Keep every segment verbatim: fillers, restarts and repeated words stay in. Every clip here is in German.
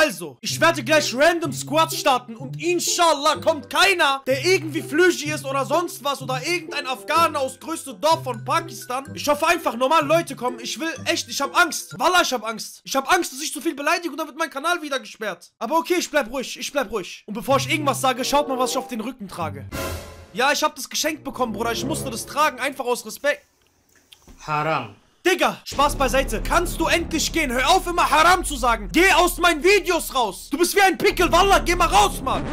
Also, ich werde gleich random Squads starten und inshallah kommt keiner, der irgendwie flüchtig ist oder sonst was oder irgendein Afghaner aus größtem Dorf von Pakistan. Ich hoffe einfach, normale Leute kommen. Ich will echt, ich habe Angst. Wallah, ich habe Angst. Ich habe Angst, dass ich zu viel beleidige und dann wird mein Kanal wieder gesperrt. Aber okay, ich bleib ruhig, ich bleib ruhig. Und bevor ich irgendwas sage, schaut mal, was ich auf den Rücken trage. Ja, ich habe das geschenkt bekommen, Bruder. Ich musste das tragen, einfach aus Respekt. Haram. Digga, Spaß beiseite. Kannst du endlich gehen? Hör auf, immer Haram zu sagen. Geh aus meinen Videos raus. Du bist wie ein Pickel, Wallah. Geh mal raus, Mann.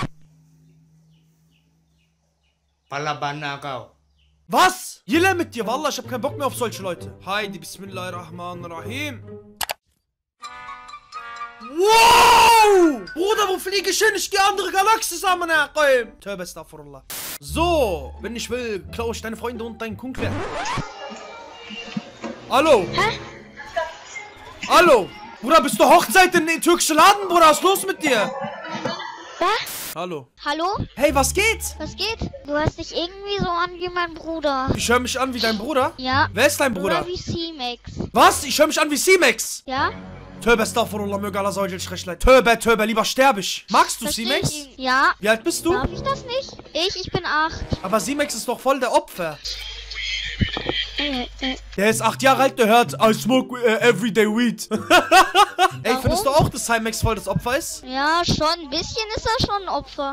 Was? Jille mit dir, Wallah. Ich hab keinen Bock mehr auf solche Leute. Heidi, Bismillahirrahmanirrahim. Wow! Bruder, wo fliege ich hin? Ich gehe andere Galaxis an, meine Herren. Töbe, astaghfirullah. So, wenn ich will, klaue ich deine Freunde und deinen Kunkler. Hallo? Hä? Hallo? Bruder, bist du Hochzeit in den türkischen Laden, Bruder? Was ist los mit dir? Was? Hallo? Hallo? Hey, was geht? Was geht? Du hast dich irgendwie so an wie mein Bruder. Ich höre mich an wie dein Bruder? Ja. Wer ist dein Bruder? Oder wie C-Max. Was? Ich höre mich an wie C-Max? Ja? Töbe, astaghfirullah, möge Allah Säugel schrecht leid. Töbe, Töbe, lieber sterb ich. Magst du C-Max? Ja. Wie alt bist du? Darf ich das nicht? Ich, ich bin acht. Aber C-Max ist doch voll der Opfer. Äh, äh. Der ist acht Jahre alt, der hört I smoke uh, everyday weed. Ey, Warum? findest du auch, dass C-Max voll das Opfer ist? Ja, schon. Ein bisschen ist er schon ein Opfer.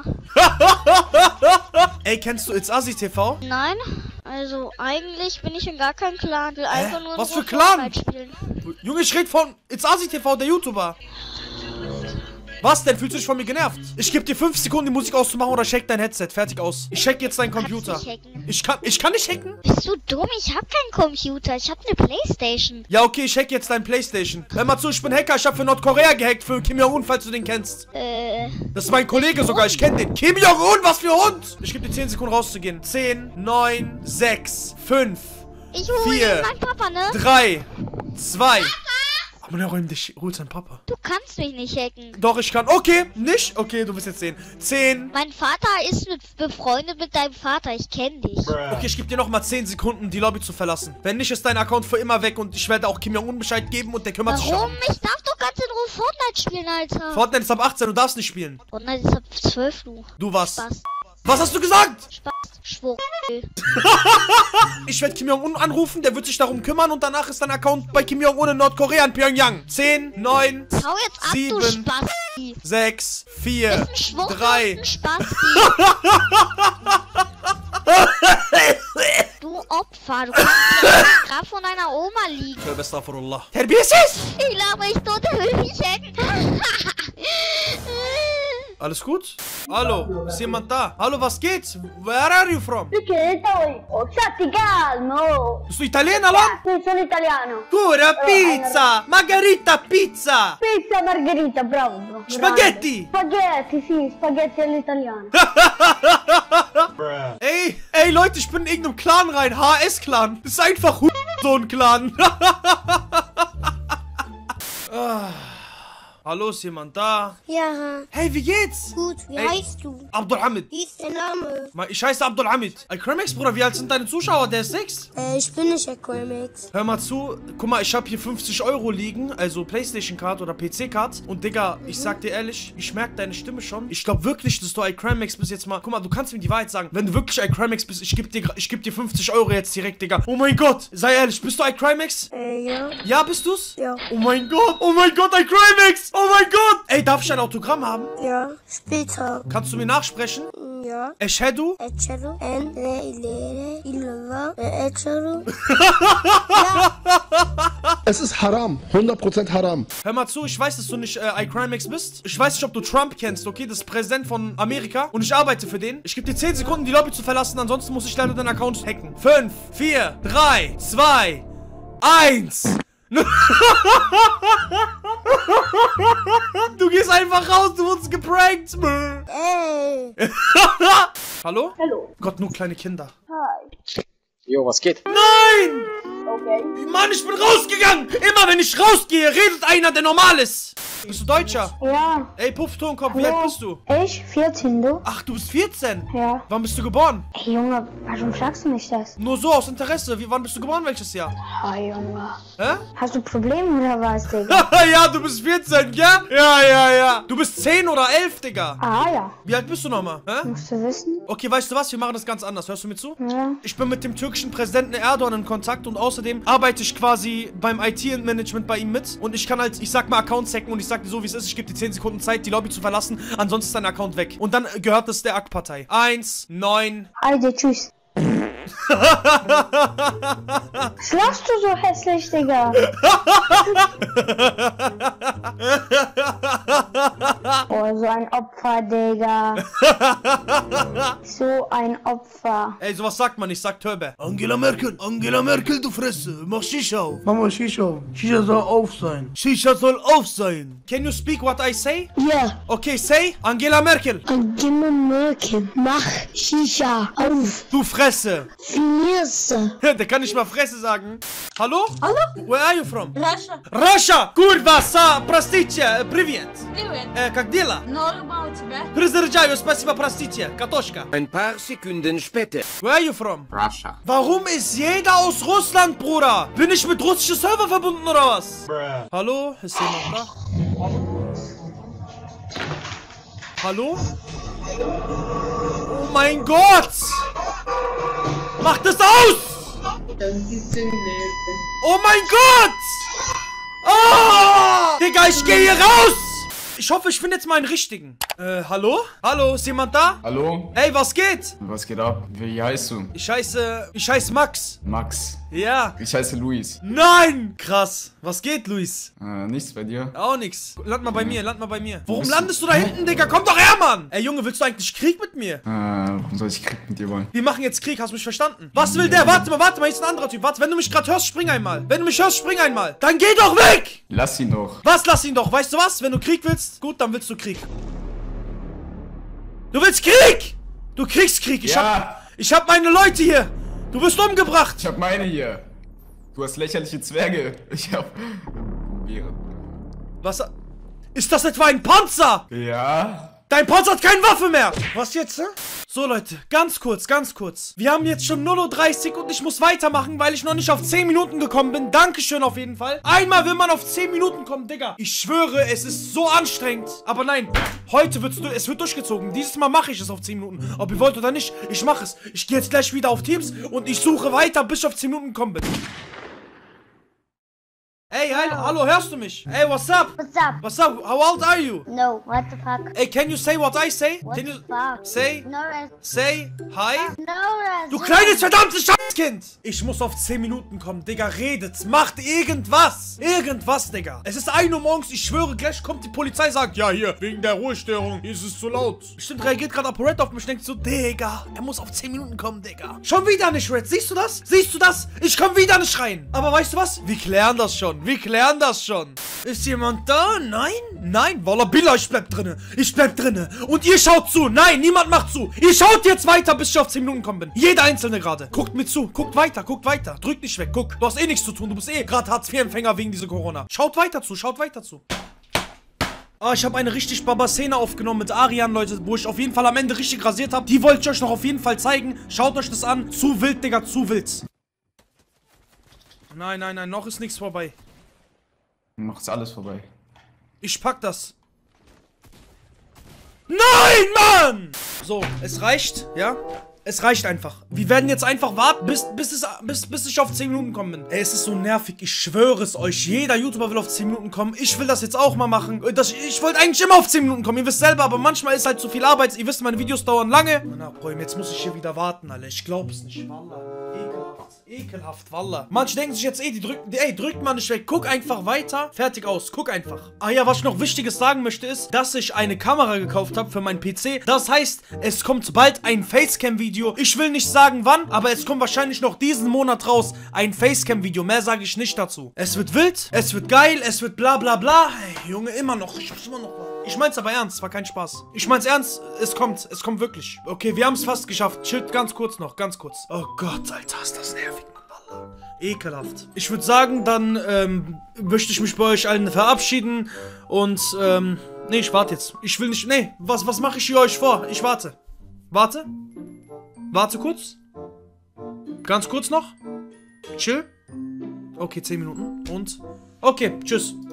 Ey, kennst du It's Asi T V? Nein. Also, eigentlich bin ich in gar keinem Clan. Will einfach nur Was nur für Clan? Fortnite spielen. Junge, ich rede von It's Asi T V, der YouTuber. Was denn? Fühlst du dich von mir genervt? Ich gebe dir fünf Sekunden, die Musik auszumachen oder check dein Headset. Fertig aus. Ich check jetzt deinen Computer. Kannst nicht hacken. Ich kann, ich kann nicht hacken? Bist du dumm? Ich hab keinen Computer. Ich hab eine Playstation. Ja, okay, ich hack jetzt dein Playstation. Hör mal zu, ich bin Hacker. Ich hab für Nordkorea gehackt, für Kim Jong-un, falls du den kennst. Äh. Das ist mein Kollege sogar, ich kenne den. Kim Jong-un, was für Hund! Ich gebe dir zehn Sekunden rauszugehen. zehn, neun, sechs, fünf, Ich hole vier, meinen Papa, ne? drei, zwei. Aber dann räum dich, hol seinen Papa. Du kannst mich nicht hacken. Doch, ich kann. Okay, nicht? Okay, du wirst jetzt sehen. zehn. Mein Vater ist mit, befreundet mit deinem Vater. Ich kenne dich. Okay, ich gebe dir nochmal zehn Sekunden, die Lobby zu verlassen. Wenn nicht, ist dein Account für immer weg und ich werde auch Kim Jong-un Bescheid geben und der kümmert sich Warum? darum. Ich darf doch ganz in Ruhe Fortnite spielen, Alter. Fortnite ist ab achtzehn, du darfst nicht spielen. Fortnite ist ab zwölf, du. Du was? Spaß. Was hast du gesagt? Spaß. Schwur. Ich werde Kim Jong-un anrufen, der wird sich darum kümmern und danach ist dein Account bei Kim Jong-un in Nordkorea in Pyongyang. zehn, neun, Hau jetzt ab, sieben, du Spasti. sechs, vier, Ist ein Schwur, drei. ist ein Spasti. Du Opfer, du kannst gerade von deiner Oma liegen. Astaghfirullah. Terbiyesiz! Ich lache mich tot, er will mich hacken. Alles gut? Hallo, ist jemand da? Hallo, was geht? Where are you from? Perché poi? Oh, stati calmo! Bist du Italiener, Mann? Sì, sono italiano. Pure Pizza! Margherita Pizza! Pizza margherita, bravo. bravo. Spaghetti! Spaghetti, sì, spaghetti all'italiano. Ey, ey Leute, ich bin in irgendeinem Clan rein. H S-Clan. Das ist einfach so ein Clan. ah. Hallo, ist jemand da? Ja, Hey, wie geht's? gut, wie Ey. heißt du? Abdul Hamid. Wie ist der Name? Ich heiße Abdul Hamid. iCrimex, Bruder, wie alt sind deine Zuschauer? Der ist sechs. Äh, ich bin nicht Aquamax. Hör mal zu, guck mal, ich habe hier fünfzig Euro liegen, also Playstation-Card oder P C-Card. Und Digga, ich sag dir ehrlich, ich merke deine Stimme schon. Ich glaube wirklich, dass du iCrimex bist jetzt mal. Guck mal, du kannst mir die Wahrheit sagen. Wenn du wirklich iCrimex bist, ich gebe dir, ich geb dir fünfzig Euro jetzt direkt, Digga. Oh mein Gott, sei ehrlich, bist du iCrimex? Äh, ja. Ja, bist du's? Ja. Oh mein Gott, oh mein Gott, iCrimex! Oh mein Gott! Ey, darf ich ein Autogramm haben? Ja, später. Kannst du mir nachsprechen? Ja. Eschedu? Echaru, N, Re, Ilere, Ilava, Echaru. Es ist Haram, hundert Prozent Haram. Hör mal zu, ich weiß, dass du nicht äh, iCrimex bist. Ich weiß nicht, ob du Trump kennst, okay? Das ist Präsident von Amerika und ich arbeite für den. Ich gebe dir zehn Sekunden, die Lobby zu verlassen, ansonsten muss ich leider deinen Account hacken. fünf, vier, drei, zwei, eins. Du gehst einfach raus, du wurdest geprankt. Ey. Hallo? Hallo. Gott, nur kleine Kinder. Hi. Jo, was geht? Okay. Mann, ich bin rausgegangen. Immer wenn ich rausgehe, redet einer, der normal ist. Bist du Deutscher? Ja. Ey, Pufftonkopf, wie alt bist du? Ich? vierzehn, du? Ach, du bist vierzehn? Ja. Wann bist du geboren? Ey, Junge, warum fragst du mich das? Nur so, aus Interesse. Wie, wann bist du geboren? Welches Jahr? Oh, Junge. Hä? Hast du Probleme oder was, Digga? Ja, du bist vierzehn, ja? Ja, ja, ja. Du bist zehn oder elf, Digga. Ah, ja. Wie alt bist du nochmal? Hä? Musst du wissen? Okay, weißt du was? Wir machen das ganz anders. Hörst du mir zu? Ja. Ich bin mit dem türkischen Präsidenten Erdogan in Kontakt und außerdem arbeite ich quasi beim I T-Management bei ihm mit. Und ich kann halt, ich sag mal, Accounts hacken und ich sag dir so, wie es ist. Ich gebe dir zehn Sekunden Zeit, die Lobby zu verlassen. Ansonsten ist dein Account weg. Und dann gehört es der A K-Partei. Eins, neun. Also, tschüss. Schlafst du so hässlich, Digga? Oh, so ein Opfer, Digga. So ein Opfer. Ey, sowas sagt man nicht, sagt Töbe. Angela Merkel, Angela Merkel, du Fresse. Mach Shisha auf. Mama, Shisha. Shisha soll auf sein. Shisha soll auf sein. Can you speak what I say? Ja. Okay, say Angela Merkel. Angela Merkel, mach Shisha auf. Du Fresse. Finisse. Der kann nicht mal Fresse sagen. Hallo? Hallo? Where are you from? Russia. Russia! Kurva, sa, простите, привет. Привет. Э, как дела? Норма у тебя? Разрешаю, спасибо, простите. Катошка. Ein paar Sekunden später. Where are you from? Russia. Warum ist jeder aus Russland, Bruder? Bin ich mit russischen Server verbunden oder was? Bruh. Hallo? Ist jemand da? Hallo? Oh mein Gott! Mach das aus! Oh mein Gott! Ah! Digga, ich gehe hier raus! Ich hoffe, ich finde jetzt mal einen richtigen. Äh, hallo? Hallo, ist jemand da? Hallo? Ey, was geht? Was geht ab? Wie heißt du? Ich heiße... Ich heiße Max. Max. Ja. Ich heiße Luis. Nein! Krass. Was geht, Luis? Äh, nichts bei dir? Auch nix. Land mal bei mir, land mal bei mir. Warum Bist du- landest du da hinten, Digga? Komm doch her, Mann! Ey, Junge, willst du eigentlich Krieg mit mir? Äh, warum soll ich Krieg mit dir wollen? Wir machen jetzt Krieg, hast du mich verstanden? Was will der? Warte mal, warte mal, hier ist ein anderer Typ. Warte, wenn du mich gerade hörst, spring einmal. Wenn du mich hörst, spring einmal. Dann geh doch weg! Lass ihn doch. Was, lass ihn doch. Weißt du was? Wenn du Krieg willst, gut, dann willst du Krieg. Du willst Krieg! Du kriegst Krieg. Ich Ja. hab... Ich hab meine Leute hier. Du wirst umgebracht. Ich hab meine hier. Du hast lächerliche Zwerge. Ich hab... Probiere. Was... Ist das etwa ein Panzer? Ja? Dein Panzer hat keine Waffe mehr! Was jetzt, ne? So, Leute, ganz kurz, ganz kurz. Wir haben jetzt schon null Uhr dreißig und ich muss weitermachen, weil ich noch nicht auf zehn Minuten gekommen bin. Dankeschön auf jeden Fall. Einmal will man auf zehn Minuten kommen, Digga. Ich schwöre, es ist so anstrengend. Aber nein, heute wird's, es wird durchgezogen. Dieses Mal mache ich es auf zehn Minuten. Ob ihr wollt oder nicht, ich mache es. Ich gehe jetzt gleich wieder auf Teams und ich suche weiter, bis ich auf zehn Minuten gekommen bin. Ey, hi, hallo, hörst du mich? Ey, what's up? What's up? What's up? How old are you? No, what the fuck? Ey, can you say what I say? What Can the you fuck? say, No, res- say hi? no, res- Du kleines verdammtes Scheißkind! Ich muss auf zehn Minuten kommen, Digga, redet, macht irgendwas! Irgendwas, Digga! Es ist ein Uhr morgens, ich schwöre, gleich kommt die Polizei, sagt, ja, hier, wegen der Ruhestörung, hier ist es zu laut. Bestimmt reagiert gerade ApoRed auf mich, denkt so, Digga, er muss auf zehn Minuten kommen, Digga. Schon wieder nicht, Red, siehst du das? Siehst du das? Ich komm wieder nicht rein. Aber weißt du was? Wir klären das schon, wir klären das schon. Ist jemand da? Nein? Nein? Wallah Billah, ich bleib drinne. Ich bleib drinne. Und ihr schaut zu. Nein, niemand macht zu. Ihr schaut jetzt weiter, bis ich auf zehn Minuten gekommen bin. Jeder Einzelne gerade. Guckt mir zu. Guckt weiter, guckt weiter. Drückt nicht weg. Guck. Du hast eh nichts zu tun. Du bist eh gerade Hartz vier Empfänger wegen dieser Corona. Schaut weiter zu. Schaut weiter zu. Ah, ich habe eine richtig Baba-Szene aufgenommen mit Arian, Leute, wo ich auf jeden Fall am Ende richtig rasiert habe. Die wollte ich euch noch auf jeden Fall zeigen. Schaut euch das an. Zu wild, Digga, zu wild. Nein, nein, nein, noch ist nichts vorbei. Macht's alles vorbei. Ich pack das. Nein, Mann! So, es reicht, ja? Es reicht einfach. Wir werden jetzt einfach warten, bis, bis, es, bis, bis ich auf zehn Minuten kommen bin. Ey, es ist so nervig. Ich schwöre es euch. Jeder YouTuber will auf zehn Minuten kommen. Ich will das jetzt auch mal machen. Das, ich wollte eigentlich immer auf zehn Minuten kommen. Ihr wisst selber, aber manchmal ist halt zu viel Arbeit. Ihr wisst, meine Videos dauern lange. Na, Bräum, jetzt muss ich hier wieder warten, Alter. Ich glaub's nicht. Wallah. Ekelhaft. Ekelhaft, Wallah. Manche denken sich jetzt eh, die drücken, ey, drückt man nicht weg. Guck einfach weiter. Fertig aus. Guck einfach. Ah ja, was ich noch Wichtiges sagen möchte ist, dass ich eine Kamera gekauft habe für meinen P C. Das heißt, es kommt bald ein Facecam-Video. Ich will nicht sagen wann, aber es kommt wahrscheinlich noch diesen Monat raus ein Facecam-Video. Mehr sage ich nicht dazu. Es wird wild, es wird geil, es wird bla bla bla. Hey, Junge, immer noch. Ich muss immer noch. Ich mein's aber ernst, war kein Spaß. Ich mein's ernst, es kommt, es kommt wirklich. Okay, wir haben es fast geschafft. Chillt ganz kurz noch, ganz kurz. Oh Gott, Alter, ist das nervig, Mann, Wallah. Ekelhaft. Ich würde sagen, dann ähm, möchte ich mich bei euch allen verabschieden. Und, ähm, nee, ich warte jetzt. Ich will nicht, nee, was, was mache ich hier euch vor? Ich warte. Warte. Warte kurz. Ganz kurz noch. Chill. Okay, zehn Minuten. Und, okay, tschüss.